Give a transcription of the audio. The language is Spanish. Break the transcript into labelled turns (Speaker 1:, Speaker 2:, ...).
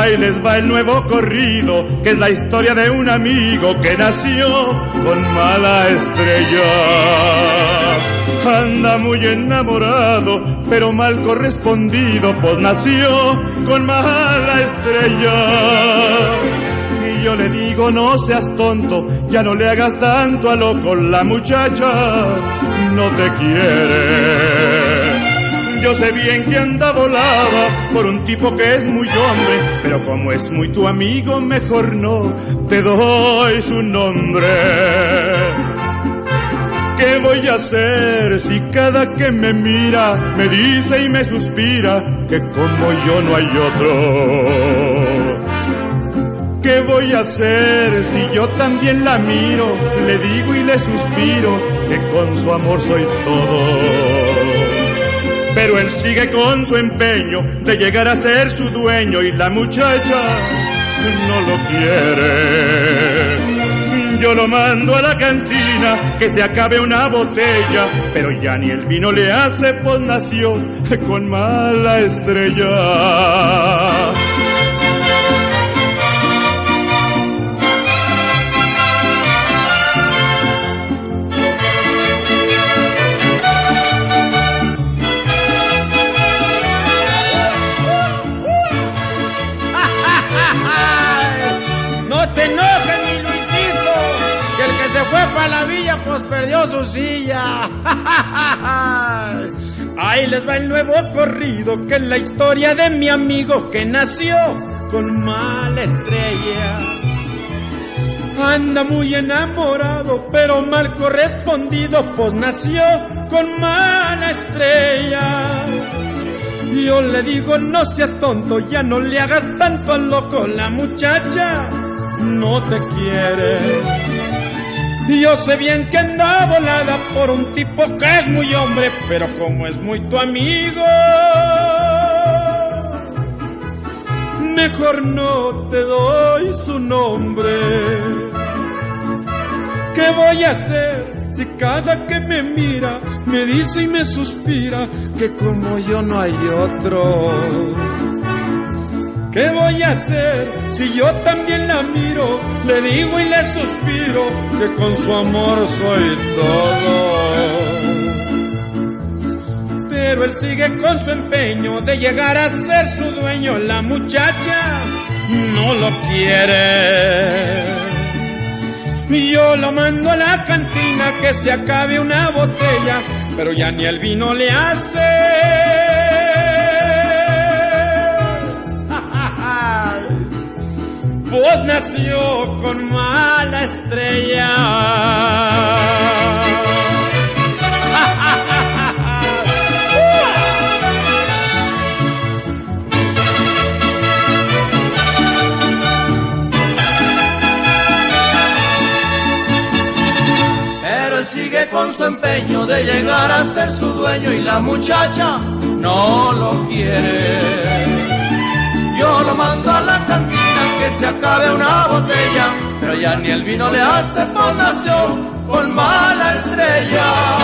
Speaker 1: Ahí les va el nuevo corrido, que es la historia de un amigo que nació con mala estrella. Anda muy enamorado, pero mal correspondido, pues nació con mala estrella. Y yo le digo, no seas tonto, ya no le hagas tanto a loco, la muchacha no te quiere. Yo sé bien que anda volada por un tipo que es muy hombre, pero como es muy tu amigo, mejor no te doy su nombre. ¿Qué voy a hacer si cada que me mira me dice y me suspira que como yo no hay otro? ¿Qué voy a hacer si yo también la miro, le digo y le suspiro que con su amor soy todo? Pero él sigue con su empeño de llegar a ser su dueño y la muchacha no lo quiere. Yo lo mando a la cantina que se acabe una botella, pero ya ni el vino le hace, pues nació con mala estrella.
Speaker 2: Fue pa' la villa, pues perdió su silla. Ahí les va el nuevo corrido, que es la historia de mi amigo que nació con mala estrella. Anda muy enamorado, pero mal correspondido, pues nació con mala estrella. Yo le digo, no seas tonto, ya no le hagas tanto al loco, la muchacha no te quiere. Yo sé bien que anda volada por un tipo que es muy hombre, pero como es muy tu amigo, mejor no te doy su nombre. ¿Qué voy a hacer si cada que me mira me dice y me suspira que como yo no hay otro? ¿Qué voy a hacer si yo también la miro, le digo y le suspiro que con su amor soy todo? Pero él sigue con su empeño de llegar a ser su dueño, la muchacha no lo quiere. Yo lo mando a la cantina que se acabe una botella, pero ya ni el vino le hace. Pues nació con mala estrella.
Speaker 3: Pero él sigue con su empeño de llegar a ser su dueño y la muchacha no lo quiere. Yo lo mando a la cantina que se acabe una botella, pero ya ni el vino le hace, pues nació con mala estrella.